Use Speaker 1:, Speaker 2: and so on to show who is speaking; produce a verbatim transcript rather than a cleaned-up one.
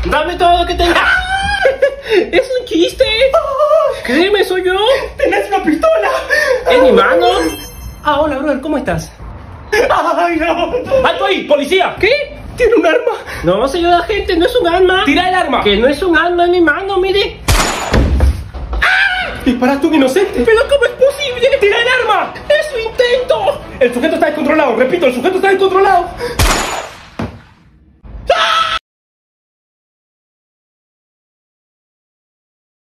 Speaker 1: Dame todo lo que tengas. Es un chiste. Créeme, soy yo.
Speaker 2: ¡Tenés una pistola!
Speaker 1: ¿En mi mano? Ah, hola, brother, ¿cómo estás?
Speaker 2: ¡Ay, no!
Speaker 1: ¡Alto ahí, policía! ¿Qué?
Speaker 2: ¿Tiene un arma?
Speaker 1: No, señor agente, no es un arma.
Speaker 2: ¡Tira el arma!
Speaker 1: Que no es un arma en mi mano, mire.
Speaker 2: ¡Disparaste un inocente!
Speaker 1: ¿Pero cómo es posible?
Speaker 2: ¡Tira el arma!
Speaker 1: ¡Es su intento!
Speaker 2: El sujeto está descontrolado, repito, el sujeto está descontrolado.